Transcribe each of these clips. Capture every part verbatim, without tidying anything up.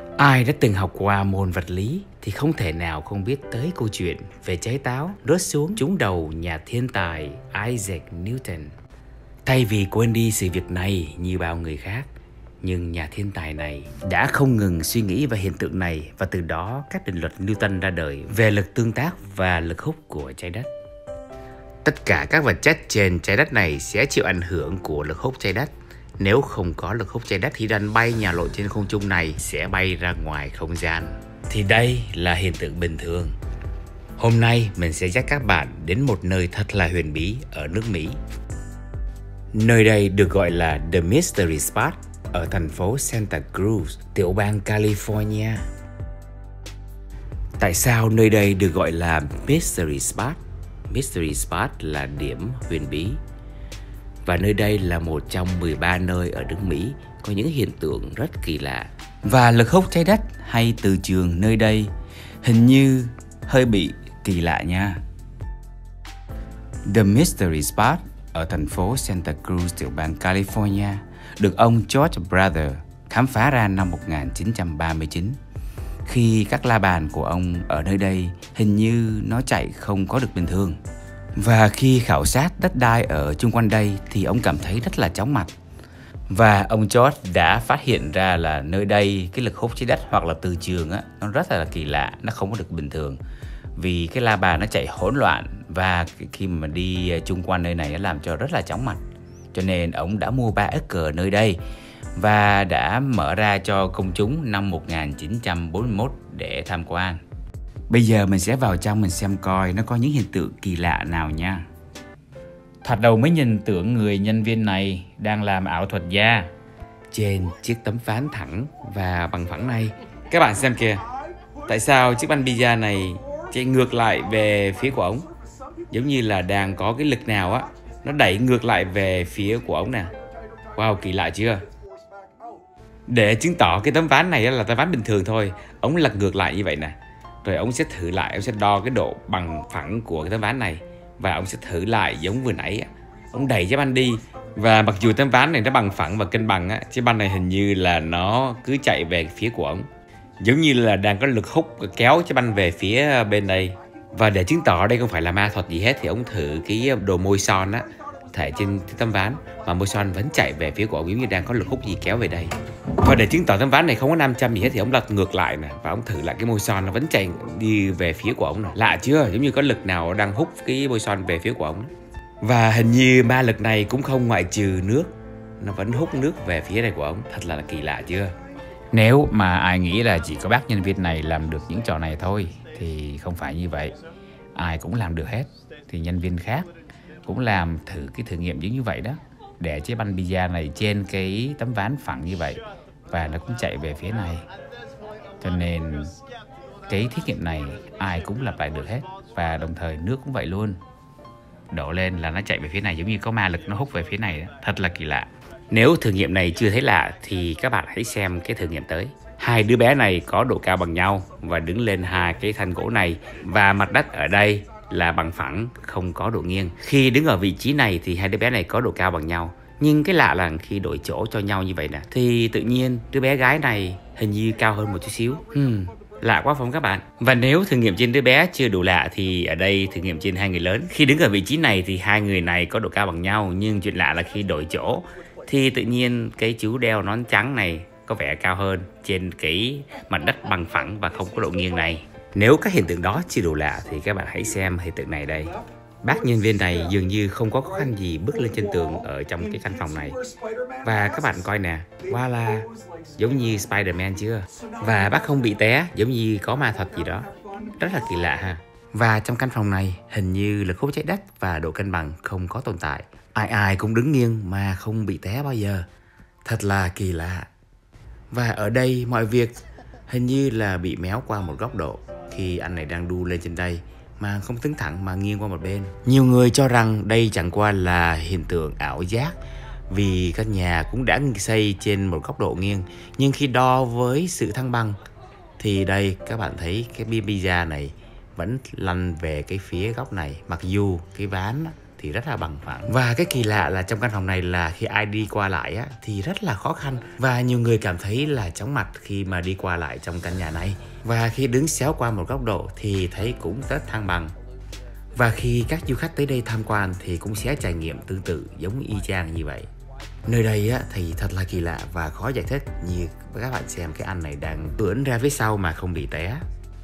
Ai đã từng học qua môn vật lý thì không thể nào không biết tới câu chuyện về trái táo rớt xuống trúng đầu nhà thiên tài Isaac Newton. Thay vì quên đi sự việc này như bao người khác, nhưng nhà thiên tài này đã không ngừng suy nghĩ về hiện tượng này, và từ đó các định luật Newton ra đời về lực tương tác và lực hút của trái đất. Tất cả các vật chất trên trái đất này sẽ chịu ảnh hưởng của lực hút trái đất. Nếu không có lực hút trái đất thì đàn bay nhào lộn trên không trung này sẽ bay ra ngoài không gian. Thì đây là hiện tượng bình thường. Hôm nay mình sẽ dắt các bạn đến một nơi thật là huyền bí ở nước Mỹ. Nơi đây được gọi là The Mystery Spot ở thành phố Santa Cruz, tiểu bang California. Tại sao nơi đây được gọi là Mystery Spot? Mystery Spot là điểm huyền bí. Và nơi đây là một trong mười ba nơi ở nước Mỹ có những hiện tượng rất kỳ lạ. Và lực hút trái đất hay từ trường nơi đây hình như hơi bị kỳ lạ nha. The Mystery Spot ở thành phố Santa Cruz, tiểu bang California được ông George Brother khám phá ra năm một nghìn chín trăm ba mươi chín. Khi các la bàn của ông ở nơi đây hình như nó chạy không có được bình thường. Và khi khảo sát đất đai ở chung quanh đây thì ông cảm thấy rất là chóng mặt. Và ông George đã phát hiện ra là nơi đây cái lực hút trái đất hoặc là từ trường á, nó rất là kỳ lạ, nó không có được bình thường. Vì cái la bàn nó chạy hỗn loạn, và khi mà đi chung quanh nơi này nó làm cho rất là chóng mặt. Cho nên ông đã mua ba acre nơi đây và đã mở ra cho công chúng năm một nghìn chín trăm bốn mươi mốt để tham quan. Bây giờ mình sẽ vào trong mình xem coi nó có những hiện tượng kỳ lạ nào nha. Thoạt đầu mới nhìn tưởng người nhân viên này đang làm ảo thuật da. Trên chiếc tấm ván thẳng và bằng phẳng này, các bạn xem kìa, tại sao chiếc banh pizza này chạy ngược lại về phía của ống? Giống như là đang có cái lực nào á, nó đẩy ngược lại về phía của ống nè. Wow, kỳ lạ chưa? Để chứng tỏ cái tấm ván này là tấm ván bình thường thôi, ống lật ngược lại như vậy nè. Rồi ông sẽ thử lại, ông sẽ đo cái độ bằng phẳng của cái tấm ván này. Và ông sẽ thử lại giống vừa nãy. Ông đẩy trái banh đi. Và mặc dù tấm ván này nó bằng phẳng và cân bằng á, trái banh này hình như là nó cứ chạy về phía của ông, giống như là đang có lực hút kéo trái banh về phía bên đây. Và để chứng tỏ đây không phải là ma thuật gì hết thì ông thử cái đồ môi son á, thể trên tấm ván, mà môi son vẫn chạy về phía của ông, giống như đang có lực hút gì kéo về đây. Và để chứng tỏ tấm ván này không có nam châm gì hết thì ông lật ngược lại nè, và ông thử lại cái môi son nó vẫn chạy đi về phía của ông nè. Lạ chưa? Giống như có lực nào đang hút cái môi son về phía của ông. Và hình như ma lực này cũng không ngoại trừ nước, nó vẫn hút nước về phía này của ông. Thật là kỳ lạ chưa? Nếu mà ai nghĩ là chỉ có bác nhân viên này làm được những trò này thôi thì không phải như vậy. Ai cũng làm được hết. Thì nhân viên khác cũng làm thử cái thử nghiệm giống như vậy đó, để chiếc banh pizza này trên cái tấm ván phẳng như vậy và nó cũng chạy về phía này. Cho nên cái thí nghiệm này ai cũng lặp lại được hết. Và đồng thời nước cũng vậy luôn, đổ lên là nó chạy về phía này, giống như có ma lực nó hút về phía này đó. Thật là kỳ lạ. Nếu thử nghiệm này chưa thấy lạ thì các bạn hãy xem cái thử nghiệm tới. Hai đứa bé này có độ cao bằng nhau và đứng lên hai cái thanh gỗ này, và mặt đất ở đây là bằng phẳng, không có độ nghiêng. Khi đứng ở vị trí này thì hai đứa bé này có độ cao bằng nhau. Nhưng cái lạ là khi đổi chỗ cho nhau như vậy nè, thì tự nhiên đứa bé gái này hình như cao hơn một chút xíu. Hmm, lạ quá phải không các bạn? Và nếu thử nghiệm trên đứa bé chưa đủ lạ thì ở đây thử nghiệm trên hai người lớn. Khi đứng ở vị trí này thì hai người này có độ cao bằng nhau. Nhưng chuyện lạ là khi đổi chỗ thì tự nhiên cái chú đeo nón trắng này có vẻ cao hơn trên cái mặt đất bằng phẳng và không có độ nghiêng này. Nếu các hiện tượng đó chưa đủ lạ thì các bạn hãy xem hiện tượng này đây. Bác nhân viên này dường như không có khó khăn gì bước lên trên tường ở trong cái căn phòng này. Và các bạn coi nè, voila, giống như Spider-Man chưa? Và bác không bị té, giống như có ma thuật gì đó. Rất là kỳ lạ ha. Và trong căn phòng này hình như lực hút trái đất và độ cân bằng không có tồn tại. Ai ai cũng đứng nghiêng mà không bị té bao giờ. Thật là kỳ lạ. Và ở đây mọi việc hình như là bị méo qua một góc độ khi anh này đang đu lên trên đây, mà không đứng thẳng mà nghiêng qua một bên. Nhiều người cho rằng đây chẳng qua là hiện tượng ảo giác, vì các nhà cũng đã xây trên một góc độ nghiêng. Nhưng khi đo với sự thăng bằng thì đây các bạn thấy cái pizza này vẫn lăn về cái phía góc này. Mặc dù cái ván thì rất là bằng phẳng. Và cái kỳ lạ là trong căn phòng này là khi ai đi qua lại á, thì rất là khó khăn. Và nhiều người cảm thấy là chóng mặt khi mà đi qua lại trong căn nhà này. Và khi đứng xéo qua một góc độ thì thấy cũng rất thăng bằng. Và khi các du khách tới đây tham quan thì cũng sẽ trải nghiệm tương tự giống y chang như vậy. Nơi đây á, thì thật là kỳ lạ và khó giải thích, như các bạn xem cái anh này đang ưỡn ra phía sau mà không bị té.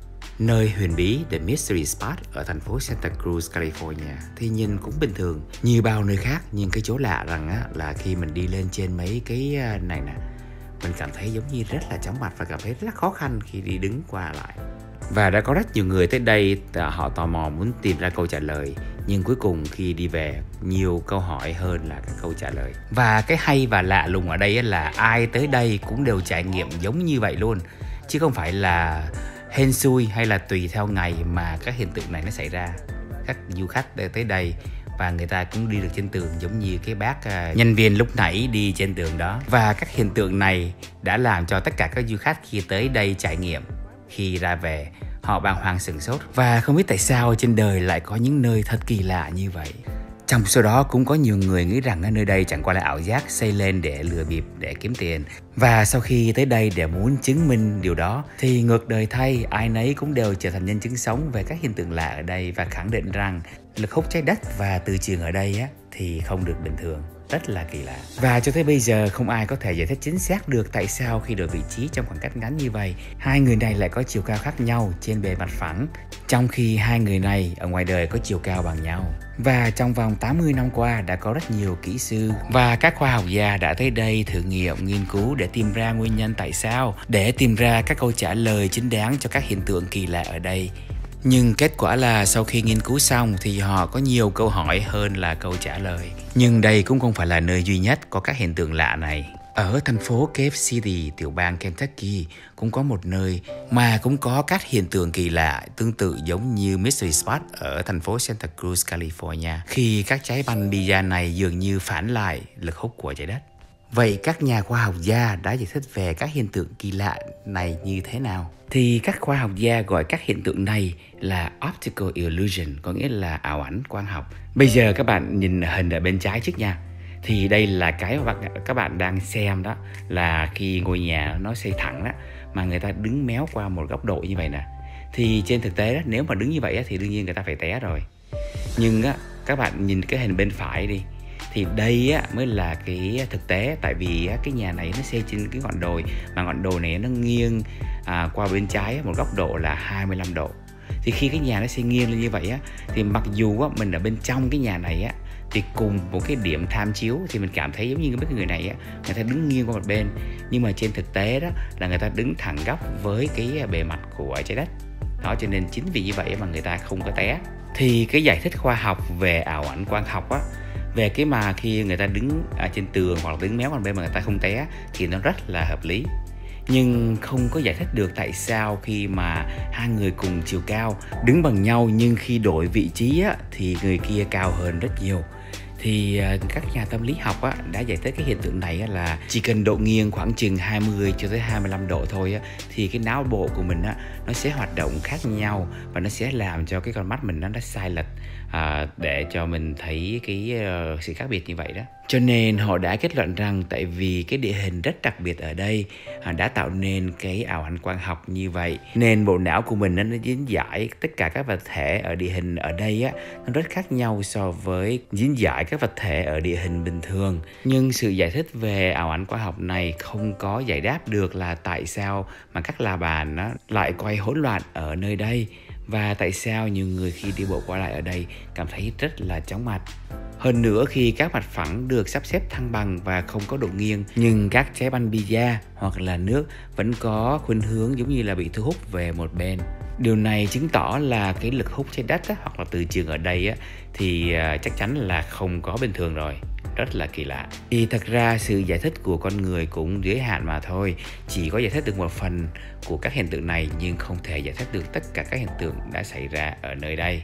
Nơi huyền bí The Mystery Spot ở thành phố Santa Cruz, California thì nhìn cũng bình thường như bao nơi khác, nhưng cái chỗ lạ rằng á, là khi mình đi lên trên mấy cái này nè, mình cảm thấy giống như rất là chóng mặt và cảm thấy rất khó khăn khi đi đứng qua lại. Và đã có rất nhiều người tới đây họ tò mò muốn tìm ra câu trả lời, nhưng cuối cùng khi đi về nhiều câu hỏi hơn là các câu trả lời. Và cái hay và lạ lùng ở đây là ai tới đây cũng đều trải nghiệm giống như vậy luôn, chứ không phải là hên xui hay là tùy theo ngày mà các hiện tượng này nó xảy ra. Các du khách tới đây và người ta cũng đi được trên tường giống như cái bác uh, nhân viên lúc nãy đi trên tường đó. Và các hiện tượng này đã làm cho tất cả các du khách khi tới đây trải nghiệm, khi ra về họ bàng hoàng sửng sốt và không biết tại sao trên đời lại có những nơi thật kỳ lạ như vậy. Trong số đó cũng có nhiều người nghĩ rằng ở nơi đây chẳng qua là ảo giác xây lên để lừa bịp, để kiếm tiền. Và sau khi tới đây để muốn chứng minh điều đó thì ngược đời thay, ai nấy cũng đều trở thành nhân chứng sống về các hiện tượng lạ ở đây và khẳng định rằng lực hút trái đất và từ trường ở đây á, thì không được bình thường. Rất là kỳ lạ. Và cho tới bây giờ không ai có thể giải thích chính xác được tại sao khi đổi vị trí trong khoảng cách ngắn như vậy, hai người này lại có chiều cao khác nhau trên bề mặt phẳng, trong khi hai người này ở ngoài đời có chiều cao bằng nhau. Và trong vòng tám mươi năm qua đã có rất nhiều kỹ sư và các khoa học gia đã tới đây thử nghiệm, nghiên cứu để tìm ra nguyên nhân tại sao, để tìm ra các câu trả lời chính đáng cho các hiện tượng kỳ lạ ở đây. Nhưng kết quả là sau khi nghiên cứu xong thì họ có nhiều câu hỏi hơn là câu trả lời. Nhưng đây cũng không phải là nơi duy nhất có các hiện tượng lạ này. Ở thành phố Cave City, tiểu bang Kentucky cũng có một nơi mà cũng có các hiện tượng kỳ lạ tương tự giống như Mystery Spot ở thành phố Santa Cruz, California, khi các trái banh bi-a này dường như phản lại lực hút của trái đất. Vậy các nhà khoa học gia đã giải thích về các hiện tượng kỳ lạ này như thế nào? Thì các khoa học gia gọi các hiện tượng này là Optical Illusion, có nghĩa là ảo ảnh quang học. Bây giờ các bạn nhìn hình ở bên trái trước nha. Thì đây là cái mà các bạn đang xem đó, là khi ngôi nhà nó xây thẳng đó, mà người ta đứng méo qua một góc độ như vậy nè. Thì trên thực tế đó, nếu mà đứng như vậy thì đương nhiên người ta phải té rồi. Nhưng á, các bạn nhìn cái hình bên phải đi, thì đây á, mới là cái thực tế. Tại vì á, cái nhà này nó xây trên cái ngọn đồi, mà ngọn đồi này nó nghiêng à, qua bên trái một góc độ là hai mươi lăm độ. Thì khi cái nhà nó xây nghiêng lên như vậy á, thì mặc dù á, mình ở bên trong cái nhà này á, thì cùng một cái điểm tham chiếu thì mình cảm thấy giống như mấy người này á, người ta đứng nghiêng qua một bên, nhưng mà trên thực tế đó là người ta đứng thẳng góc với cái bề mặt của trái đất đó. Cho nên chính vì như vậy mà người ta không có té. Thì cái giải thích khoa học về ảo ảnh quang học á, về cái mà khi người ta đứng ở trên tường hoặc là đứng méo qua một bên mà người ta không té thì nó rất là hợp lý. Nhưng không có giải thích được tại sao khi mà hai người cùng chiều cao đứng bằng nhau, nhưng khi đổi vị trí á, thì người kia cao hơn rất nhiều. Thì uh, các nhà tâm lý học á, đã giải thích cái hiện tượng này á, là chỉ cần độ nghiêng khoảng chừng hai mươi cho tới hai mươi lăm độ thôi á, thì cái não bộ của mình á, nó sẽ hoạt động khác nhau và nó sẽ làm cho cái con mắt mình nó, nó sai lệch uh, để cho mình thấy cái uh, sự khác biệt như vậy đó. Cho nên họ đã kết luận rằng tại vì cái địa hình rất đặc biệt ở đây uh, đã tạo nên cái ảo ảnh quang học như vậy, nên bộ não của mình nó, nó diễn giải tất cả các vật thể ở địa hình ở đây á, nó rất khác nhau so với diễn giải các vật thể ở địa hình bình thường. Nhưng sự giải thích về ảo ảnh quang học này không có giải đáp được là tại sao mà các la bàn nó lại quay hỗn loạn ở nơi đây, và tại sao nhiều người khi đi bộ qua lại ở đây cảm thấy rất là chóng mặt. Hơn nữa, khi các mặt phẳng được sắp xếp thăng bằng và không có độ nghiêng, nhưng các trái banh bi-a hoặc là nước vẫn có khuynh hướng giống như là bị thu hút về một bên. Điều này chứng tỏ là cái lực hút trái đất á, hoặc là từ trường ở đây á, thì uh, chắc chắn là không có bình thường rồi. Rất là kỳ lạ. Thì thật ra sự giải thích của con người cũng giới hạn mà thôi. Chỉ có giải thích được một phần của các hiện tượng này, nhưng không thể giải thích được tất cả các hiện tượng đã xảy ra ở nơi đây.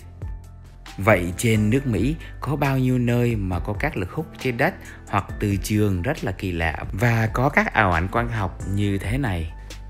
Vậy trên nước Mỹ có bao nhiêu nơi mà có các lực hút trái đất hoặc từ trường rất là kỳ lạ và có các ảo ảnh quang học như thế này?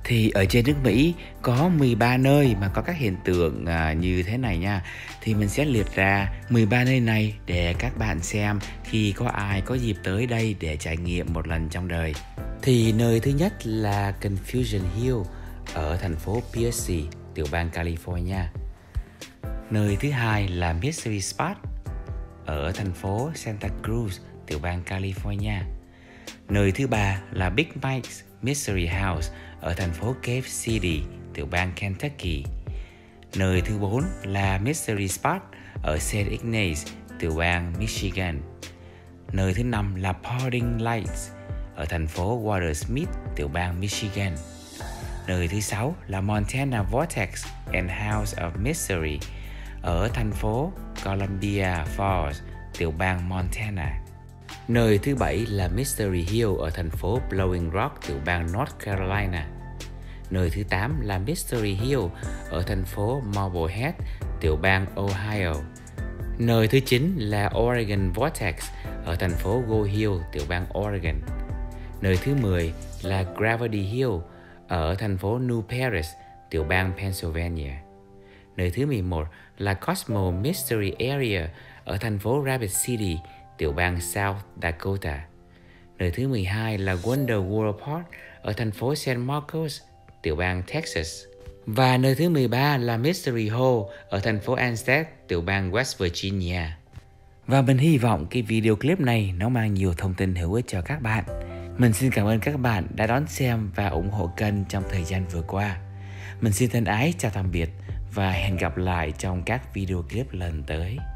Thì ở trên nước Mỹ có mười ba nơi mà có các hiện tượng à, như thế này nha. Thì mình sẽ liệt ra mười ba nơi này để các bạn xem khi có ai có dịp tới đây để trải nghiệm một lần trong đời. Thì nơi thứ nhất là Confusion Hill ở thành phố Pierce, tiểu bang California. Nơi thứ hai là Mystery Spot ở thành phố Santa Cruz, tiểu bang California. Nơi thứ ba là Big Mike's Mystery House ở thành phố Cave City, tiểu bang Kentucky. Nơi thứ bốn là Mystery Spot ở Saint Ignace, tiểu bang Michigan. Nơi thứ năm là Parting Lights ở thành phố Watersmith, tiểu bang Michigan. Nơi thứ sáu là Montana Vortex and House of Mystery ở thành phố Columbia Falls, tiểu bang Montana. Nơi thứ bảy là Mystery Hill ở thành phố Blowing Rock, tiểu bang North Carolina. Nơi thứ tám là Mystery Hill ở thành phố Marblehead, tiểu bang Ohio. Nơi thứ chín là Oregon Vortex ở thành phố Go Hill, tiểu bang Oregon. Nơi thứ mười là Gravity Hill ở thành phố New Paris, tiểu bang Pennsylvania. Nơi thứ mười một là Cosmo Mystery Area ở thành phố Rapid City, tiểu bang South Dakota. Nơi thứ mười hai là Wonder World Park ở thành phố San Marcos, tiểu bang Texas. Và nơi thứ mười ba là Mystery Hole ở thành phố Anstead, tiểu bang West Virginia. Và mình hy vọng cái video clip này nó mang nhiều thông tin hữu ích cho các bạn. Mình xin cảm ơn các bạn đã đón xem và ủng hộ kênh trong thời gian vừa qua. Mình xin thân ái chào tạm biệt và hẹn gặp lại trong các video clip lần tới.